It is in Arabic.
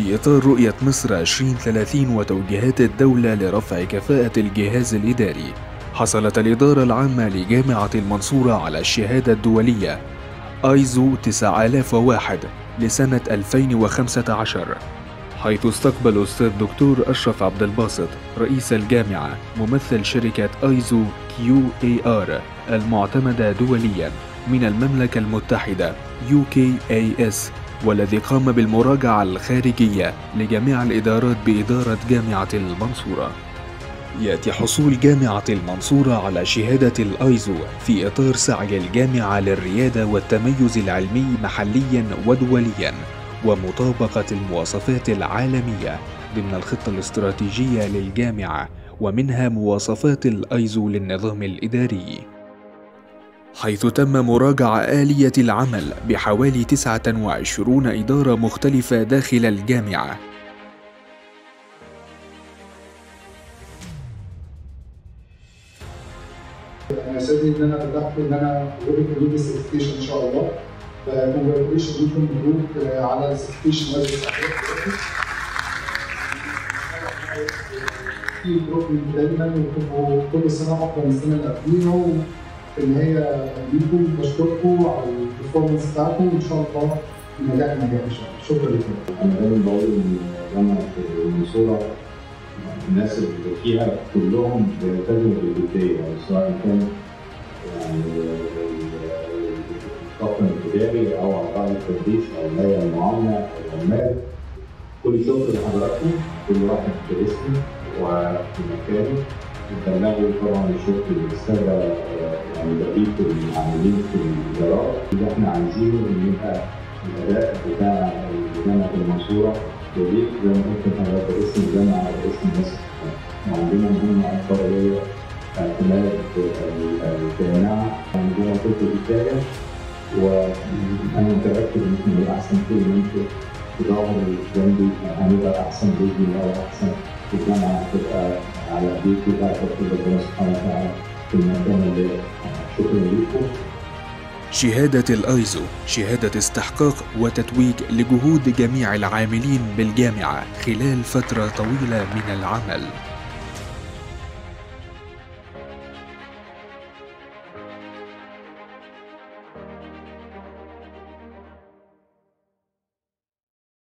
في إطار رؤية مصر 2030 وتوجيهات الدولة لرفع كفاءة الجهاز الإداري، حصلت الإدارة العامة لجامعة المنصورة على الشهادة الدولية ISO 9001 لسنة 2015، حيث استقبل الأستاذ دكتور أشرف عبد الباسط رئيس الجامعة ممثل شركة ISO QAR المعتمدة دولياً من المملكة المتحدة UKAS، والذي قام بالمراجعة الخارجية لجميع الإدارات بإدارة جامعة المنصورة. يأتي حصول جامعة المنصورة على شهادة الآيزو في إطار سعي الجامعة للريادة والتميز العلمي محلياً ودولياً، ومطابقة المواصفات العالمية ضمن الخطة الاستراتيجية للجامعة، ومنها مواصفات الآيزو للنظام الإداري، حيث تم مراجعة آلية العمل بحوالي 29 إدارة مختلفة داخل الجامعة. انا سعيد ان انا فتحت ان انا جربت السيرتيفيكيشن ان شاء الله. فكونجراتيشن ليكم مبروك على السيرتيفيكيشن في بروجرام دايما، وتبقوا كل سنه افضل من السنه اللي قبليها، وفي النهايه ليكم بشكركم على البرفورمانس بتاعكم، وان شاء الله نجاح ان شاء الله. شكرا لكم. انا دايما بقول ان جامعه المنصوره الناس اللي فيها كلهم بيلتزموا بالجديه، يعني سواء كان يعني الطاقم الاداري او اعضاء التدريس او هيئه المعامله او العمال. كل شكر لحضراتكم، كل واحد باسمه وفي مكانه. بلغوا طبعا الشكر للساده يعني بقيه العاملين في الادارات. اللي احنا عايزينه ان يبقى الاداء بتاع جامعه المنصوره يليق زي ما قلت لحضرتك باسم الجامعه واسم مصر، وعندنا مهمه اكبر وهي اعتماد الجامعه عندنا طب كفايه، وانا متاكد ان احنا هنبقى احسن كل ما انتم تدوروا جنبي هنبقى احسن باذن الله، واحسن الجامعه هتبقى على ايديكم بعد توفيق ربنا سبحانه وتعالى في المكان اللي شكرا لكم. شهادة الآيزو شهادة استحقاق وتتويج لجهود جميع العاملين بالجامعة خلال فترة طويلة من العمل.